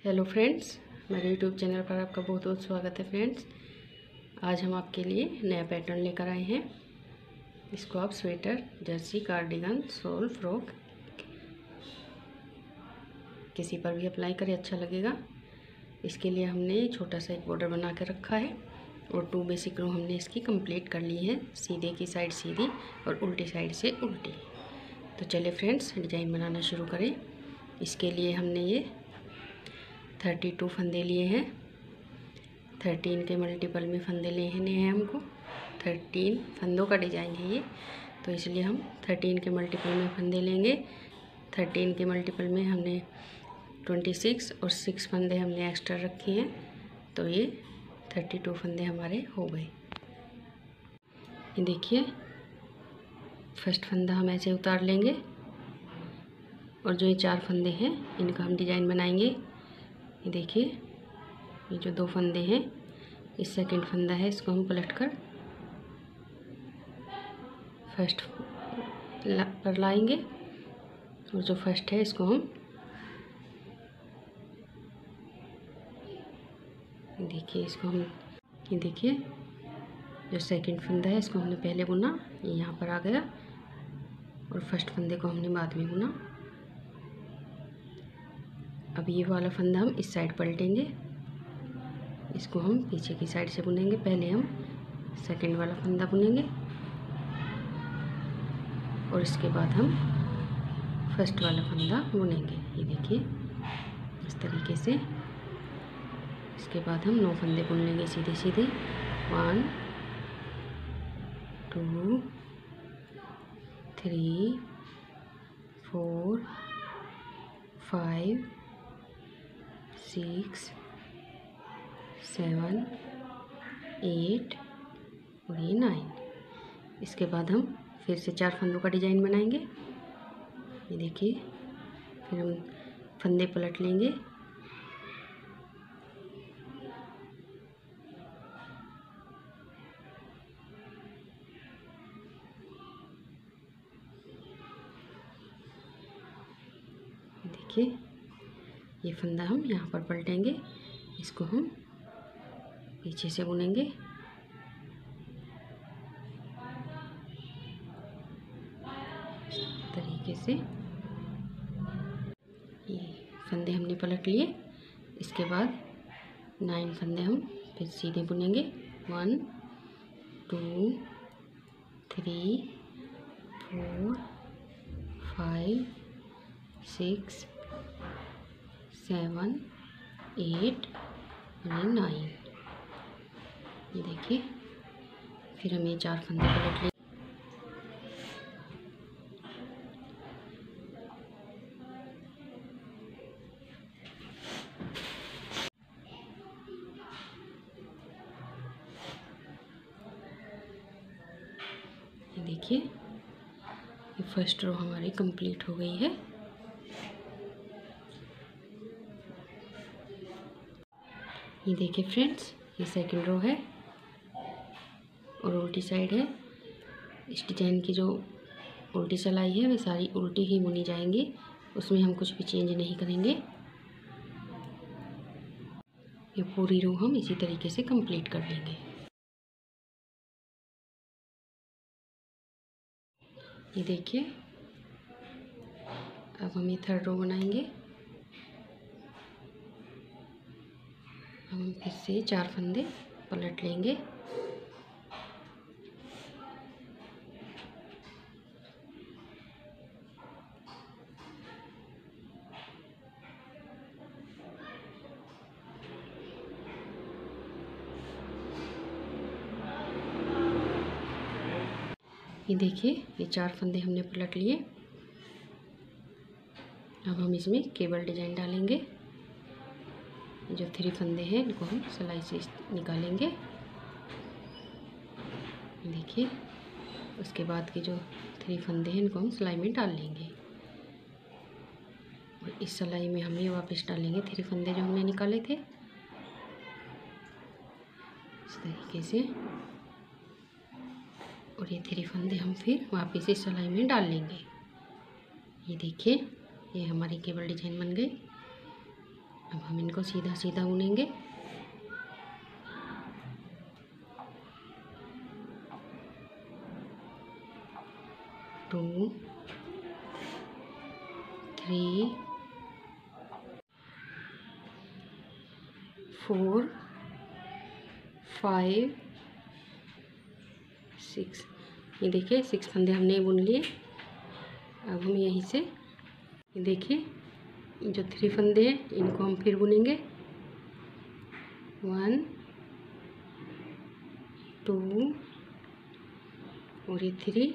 Hello friends, मेरे YouTube channel पर आपका बहुत बहुत स्वागत है। फ्रेंड्स, आज हम आपके लिए नया पैटर्न लेकर आए हैं। इसको आप sweater, jersey, cardigan, shawl, frock किसी पर भी अप्लाई करें, अच्छा लगेगा। इसके लिए हमने छोटा सा एक बॉर्डर बना कर रखा है और 2 बेसिक रो हमने इसकी कंप्लीट कर ली है। सीधे की साइड सीधी और उल्टी साइड से उल्टी। तो चलिए फ्रेंड्स, डिज़ाइन बनाना शुरू करें। इसके लिए हमने ये 32 फंदे लिए हैं। 13 के मल्टीपल में फंदे लेने हैं हमको। 13 फंदों का डिज़ाइन है ये, तो इसलिए हम 13 के मल्टीपल में फंदे लेंगे। 13 के मल्टीपल में हमने 26 और 6 फंदे हमने एक्स्ट्रा रखे हैं, तो ये 32 फंदे हमारे हो गए। ये देखिए, फर्स्ट फंदा हम ऐसे उतार लेंगे और जो ये 4 फंदे हैं इनका हम डिज़ाइन बनाएंगे। ये देखिए, ये जो 2 फंदे हैं, इस सेकंड फंदा है, इसको हम पलट कर फर्स्ट पर लाएंगे और जो फर्स्ट है इसको हम ये देखिए, जो सेकंड फंदा है इसको हमने पहले बुना, ये यहाँ पर आ गया और फर्स्ट फंदे को हमने बाद में बुना। अब ये वाला फंदा हम इस साइड पलटेंगे, इसको हम पीछे की साइड से बुनेंगे। पहले हम सेकंड वाला फंदा बुनेंगे और इसके बाद हम फर्स्ट वाला फंदा बुनेंगे। ये देखिए, इस तरीके से। इसके बाद हम 9 फंदे बुन लेंगे सीधे सीधे। 1 2 3 4 5 6 7 8 और ये 9। इसके बाद हम फिर से 4 फंदों का डिज़ाइन बनाएंगे। ये देखिए, फिर हम फंदे पलट लेंगे। देखिए, ये फंदा हम यहाँ पर पलटेंगे, इसको हम पीछे से बुनेंगे। इस तरीके से ये फंदे हमने पलट लिए। इसके बाद 9 फंदे हम फिर सीधे बुनेंगे। 1 2 3 4 5 6 7 8 और 9। ये देखिए, फिर हम ये 4 फंदे पलट लेंगे। ये देखिए, ये फर्स्ट रो हमारी कंप्लीट हो गई है। ये देखिए फ्रेंड्स, ये सेकंड रो है और उल्टी साइड है। इस डिजाइन की जो उल्टी सिलाई है वे सारी उल्टी ही बुनी जाएंगी, उसमें हम कुछ भी चेंज नहीं करेंगे। ये पूरी रो हम इसी तरीके से कंप्लीट कर लेंगे। ये देखिए, अब हम ये थर्ड रो बनाएंगे। अब हम फिर से 4 फंदे पलट लेंगे। ये देखिए, ये 4 फंदे हमने पलट लिए। अब हम इसमें केबल डिजाइन डालेंगे। जो 3 फंदे हैं इनको हम सिलाई से निकालेंगे। देखिए, उसके बाद के जो 3 फंदे हैं इनको हम सिलाई में डाल लेंगे और इस सिलाई में हम ये वापस डालेंगे 3 फंदे जो हमने निकाले थे, इस तरीके से। और ये 3 फंदे हम फिर वापस इस सिलाई में डाल लेंगे। ये देखिए, ये हमारी केबल डिजाइन बन गई। अब हम इनको सीधा सीधा बुनेंगे। टू, 3, 4, 5, 6। ये देखिए 6 फंदे हमने बुन लिए। अब हम यहीं से ये देखिए जो 3 फंदे हैं इनको हम फिर बुनेंगे। 1, 2 और ये 3,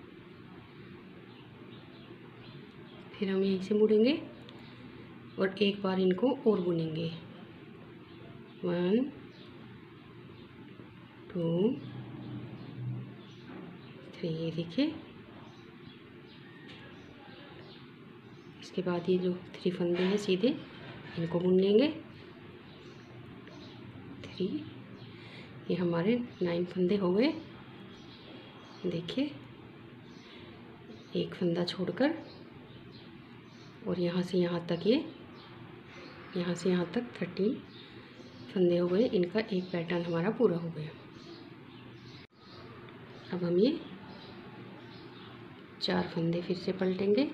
फिर हम यहीं से मुड़ेंगे और एक बार इनको और बुनेंगे। 1, 2, 3। ये देखिए इसके बाद ये जो 3 फंदे हैं सीधे इनको बुन लेंगे। 3, ये हमारे 9 फंदे हो गए। देखिए एक फंदा छोड़कर और यहाँ से यहाँ तक यहाँ से यहाँ तक 13 फंदे हो गए। इनका एक पैटर्न हमारा पूरा हो गया। अब हम ये 4 फंदे फिर से पलटेंगे।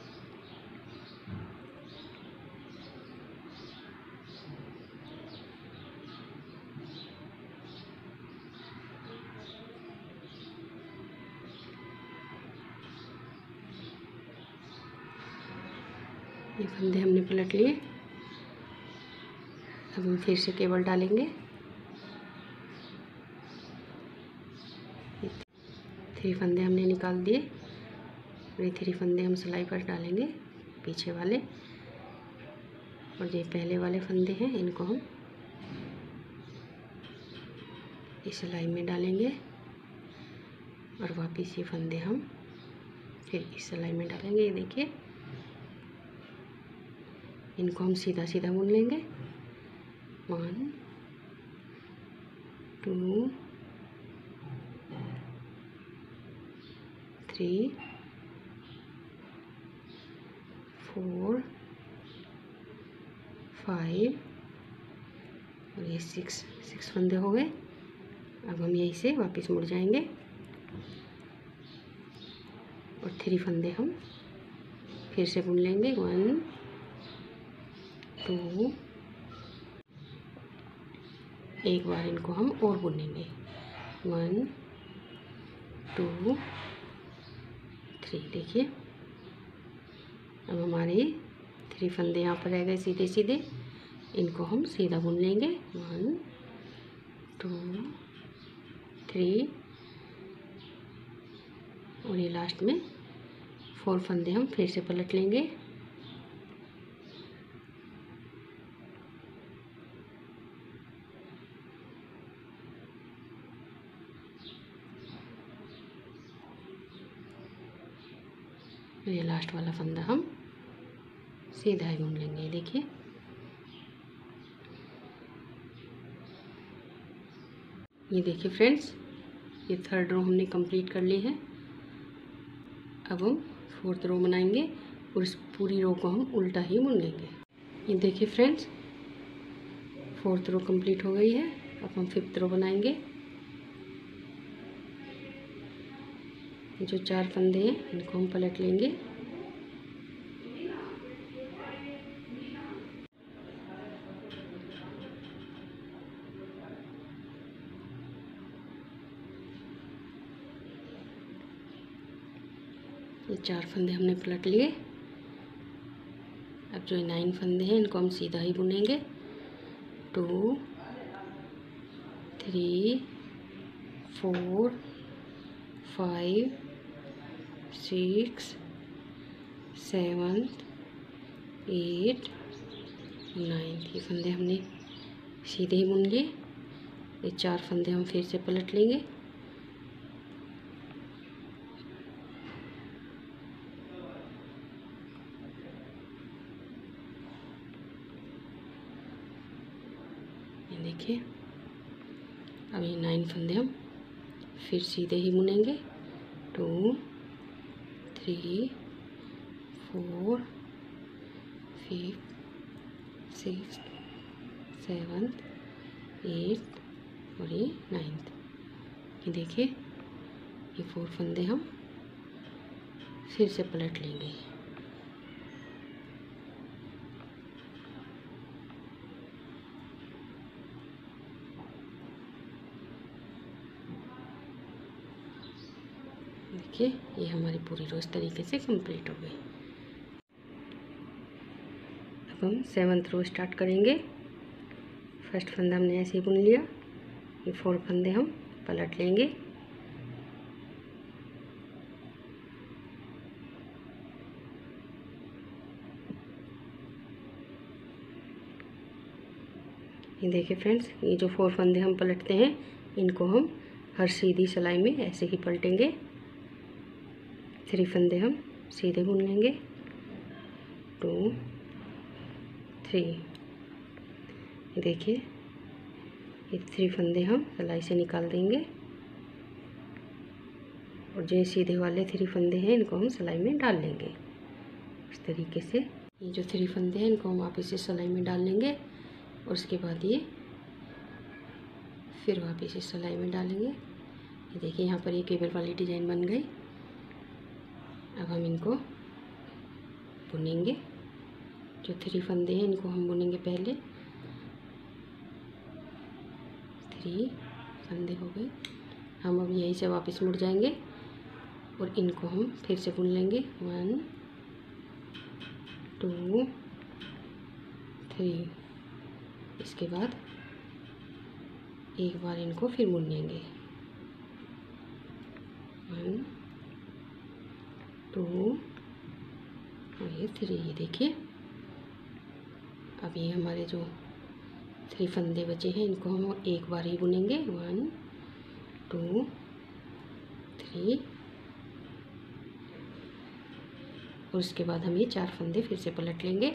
ये फंदे हमने पलट लिए। अब हम फिर से केबल डालेंगे। 3 फंदे हमने निकाल दिए और ये 3 फंदे हम सिलाई पर डालेंगे पीछे वाले, और ये पहले वाले फंदे हैं इनको हम इस सिलाई में डालेंगे और वापस ये फंदे हम फिर इस सिलाई में डालेंगे। ये देखिए इनको हम सीधा सीधा बुन लेंगे। 1, 2, 3, 4, 5 और ये 6 फंदे हो गए। अब हम यहीं से वापस मुड़ जाएंगे और 3 फंदे हम फिर से बुन लेंगे। 1, 2, एक बार इनको हम और बुनेंगे। 1, 2, 3। देखिए अब हमारे 3 फंदे यहाँ पर रह गए सीधे सीधे, इनको हम सीधा बुन लेंगे। 1, 2, 3 और ये लास्ट में 4 फंदे हम फिर से पलट लेंगे। ये लास्ट वाला फंदा हम सीधा ही बुन लेंगे। देखिए ये देखिए फ्रेंड्स, ये 3rd रो हमने कंप्लीट कर ली है। अब हम 4th रो बनाएंगे और इस पूरी रो को हम उल्टा ही बुनेंगे। ये देखिए फ्रेंड्स 4th रो कंप्लीट हो गई है। अब हम 5th रो बनाएंगे। जो 4 फंदे हैं इनको हम पलट लेंगे। ये 4 फंदे हमने पलट लिए। अब जो 9 फंदे हैं इनको हम सीधा ही बुनेंगे। 2, 3, 4, 5, 6, 7, 8, 9। ये फंदे हमने सीधे ही बुन लिए। ये 4 फंदे हम फिर से पलट लेंगे। ये देखिए अब ये 9 फंदे हम फिर सीधे ही बुनेंगे। 2, 3, 4, 5, 6, 7, 8 और ये 9। ये देखिए, ये 4 फंदे हम फिर से पलट लेंगे। देखिए, ये हमारी पूरी रो इस तरीके से कंप्लीट हो गई। अब हम 7th रो स्टार्ट करेंगे। फर्स्ट फंदा हमने ऐसे ही बुन लिया। ये 4 फंदे हम पलट लेंगे। ये देखिए फ्रेंड्स, ये जो 4 फंदे हम पलटते हैं, इनको हम हर सीधी सिलाई में ऐसे ही पलटेंगे। 3 फंदे हम सीधे बुन लेंगे। 2, 3। देखिए, ये 3 फंदे हम सिलाई से निकाल देंगे और जो सीधे वाले 3 फंदे हैं, इनको हम सिलाई में डाल लेंगे इस तरीके से। ये जो 3 फंदे हैं, इनको हम वापस से सिलाई में डाल लेंगे और उसके बाद ये फिर वापस से सिलाई में डालेंगे। ये देखिए, यहाँ पर ये केबल वाली डिज़ाइन बन गई। अब हम इनको बुनेंगे। जो 3 फंदे हैं, इनको हम बुनेंगे पहले। 3 फंदे हो गए। हम अब यहीं से वापस मुड़ जाएंगे और इनको हम फिर से बुन लेंगे। 1, 2, 3। इसके बाद एक बार इनको फिर बुन लेंगे। 1, 2 और ये 3। ये देखिए, अब ये हमारे जो 3 फंदे बचे हैं, इनको हम एक बार ही बुनेंगे। 1, 2, 3 और उसके बाद हम ये 4 फंदे फिर से पलट लेंगे।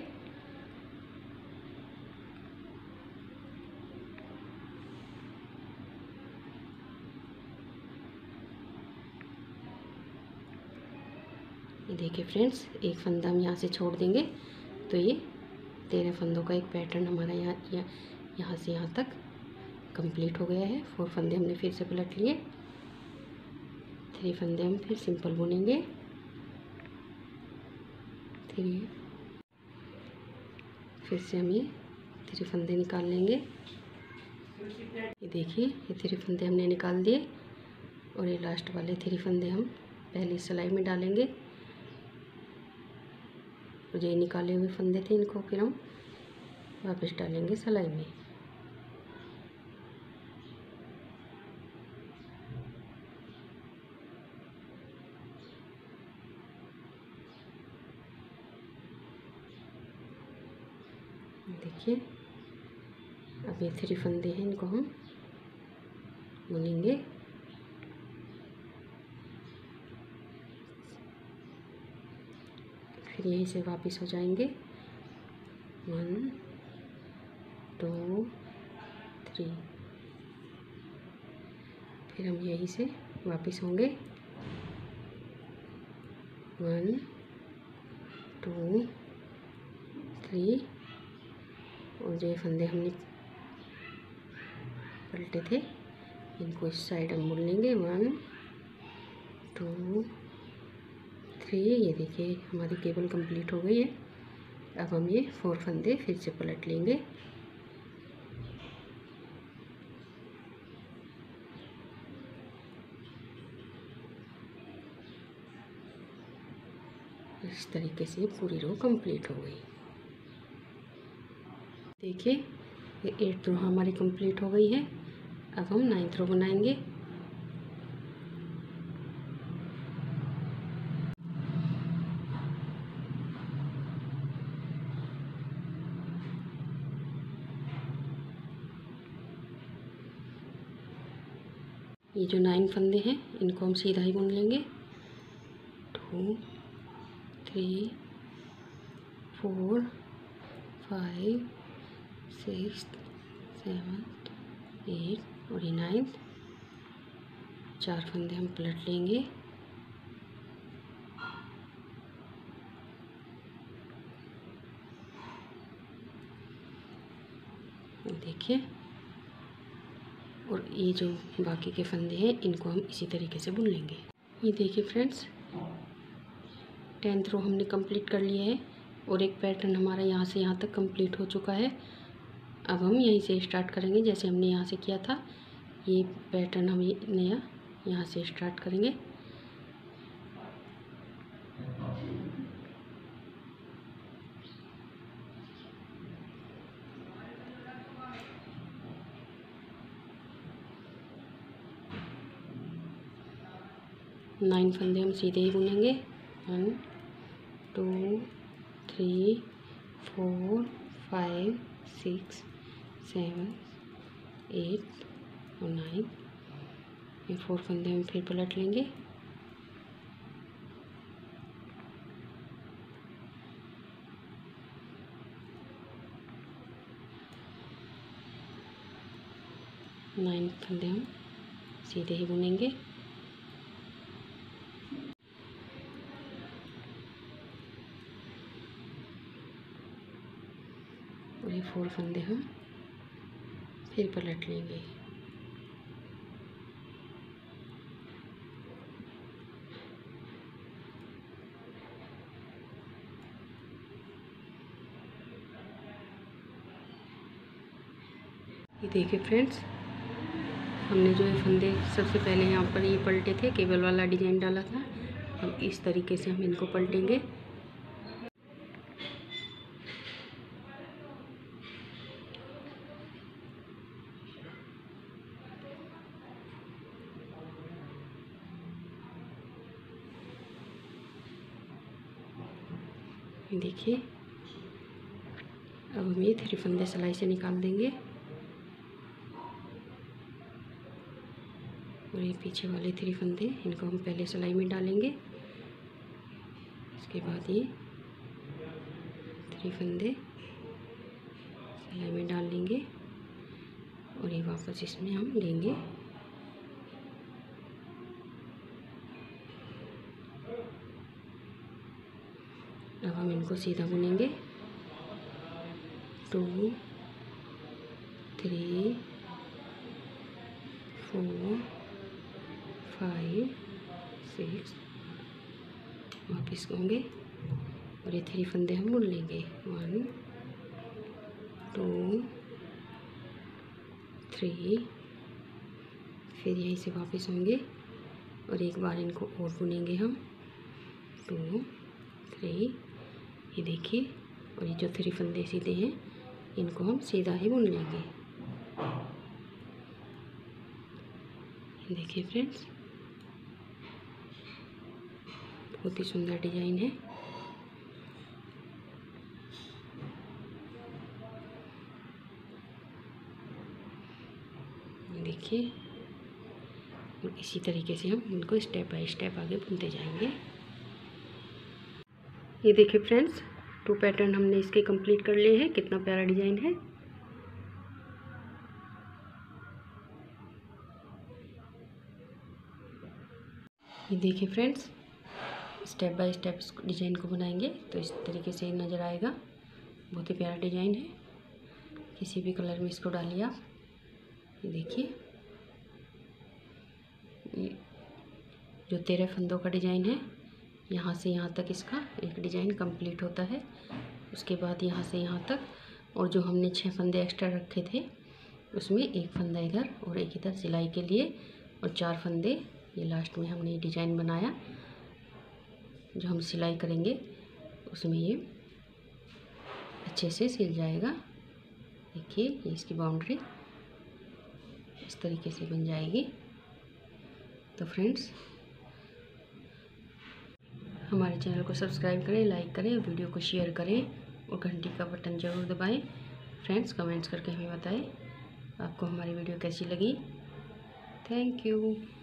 ये देखिए फ्रेंड्स, एक फंदा हम यहाँ से छोड़ देंगे तो ये 13 फंदों का एक पैटर्न हमारा यहाँ से यहाँ तक कंप्लीट हो गया है। 4 फंदे हमने फिर से पलट लिए। 3 फंदे हम फिर सिंपल बुनेंगे। 3 फिर से हम ये 3 फंदे निकाल लेंगे। ये देखिए, ये 3 फंदे हमने निकाल दिए और ये लास्ट वाले 3 फंदे हम पहली सिलाई में डालेंगे। और ये निकाले हुए फंदे थे, इनको फिर हम वापस डालेंगे सिलाई में। देखिए, अब ये 3 फंदे हैं, इनको हम बुनेंगे। फिर यहीं से वापस हो जाएंगे। 1, 2, 3। फिर हम यहीं से वापस होंगे। 1, 2, 3 और जो फंदे हमने पलटे थे, इनको इस साइड हम बुन लेंगे। 1, 2, 3। ये देखिए, हमारी केबल कंप्लीट हो गई है। अब हम ये 4 फंदे फिर से पलट लेंगे। इस तरीके से पूरी रो कंप्लीट हो गई। देखिए, ये 8th रो हमारी कंप्लीट हो गई है। अब हम 9th रो बनाएंगे। ये जो 9 फंदे हैं, इनको हम सीधा ही बुन लेंगे। 2, 3, 4, 5, 6, 7, 8 और ये 9th। 4 फंदे हम पलट लेंगे। देखिए। और ये जो बाकी के फंदे हैं इनको हम इसी तरीके से बुन लेंगे। ये देखिए फ्रेंड्स, 10th रो हमने कंप्लीट कर लिया है और एक पैटर्न हमारा यहाँ से यहाँ तक कंप्लीट हो चुका है। अब हम यहीं से स्टार्ट करेंगे जैसे हमने यहाँ से किया था। ये पैटर्न हम नया यहाँ से स्टार्ट करेंगे। नाइन फंदे हम सीधे ही बुनेंगे। 1 2 3 4 5 6 7 8 और 9। ये 4 फंदे हम फिर पलट लेंगे। नाइन फंदे हम सीधे ही बुनेंगे। और ये 4 फंदे हम फिर पलट लेंगे। ये देखिए फ्रेंड्स, हमने जो ये फंदे सबसे पहले यहाँ पर ये पलटे थे, केबल वाला डिजाइन डाला था। अब इस तरीके से हम इनको पलटेंगे। देखिए, अब हम ये 3 फंदे सिलाई से निकाल देंगे और ये पीछे वाले 3 फंदे इनको हम पहले सिलाई में डालेंगे। इसके बाद ये 3 फंदे सिलाई में डाल लेंगे और ये वापस इसमें हम लेंगे। अब हम इनको सीधा बुनेंगे। 2 3 4 5 6 वापस होंगे और ये 3 फंदे हम बुन लेंगे। 1 2 3। फिर यहीं से वापस होंगे और एक बार इनको और बुनेंगे हम। 2 3। ये देखिए, और ये जो 3 फंदे सीधे हैं इनको हम सीधा ही बुन लेंगे। देखिए फ्रेंड्स, बहुत ही सुंदर डिजाइन है। देखिए, और इसी तरीके से हम इनको स्टेप बाय स्टेप आगे बुनते जाएंगे। ये देखिए फ्रेंड्स, 2 पैटर्न हमने इसके कंप्लीट कर लिए हैं। कितना प्यारा डिजाइन है। ये देखिए फ्रेंड्स, स्टेप बाय स्टेप इस डिज़ाइन को बनाएंगे तो इस तरीके से नज़र आएगा। बहुत ही प्यारा डिज़ाइन है। किसी भी कलर में इसको डालिए आप। ये देखिए, ये जो 13 फंदों का डिज़ाइन है, यहाँ से यहाँ तक इसका एक डिज़ाइन कंप्लीट होता है। उसके बाद यहाँ से यहाँ तक, और जो हमने 6 फंदे एक्स्ट्रा रखे थे उसमें एक फंदा इधर और एक इधर सिलाई के लिए, और 4 फंदे ये लास्ट में हमने डिज़ाइन बनाया। जो हम सिलाई करेंगे उसमें ये अच्छे से सिल जाएगा। देखिए, ये इसकी बाउंड्री इस तरीके से बन जाएगी। तो फ्रेंड्स, हमारे चैनल को सब्सक्राइब करें, लाइक करें, वीडियो को शेयर करें और घंटी का बटन ज़रूर दबाएं। फ्रेंड्स, कमेंट्स करके हमें बताएं आपको हमारी वीडियो कैसी लगी। Thank you.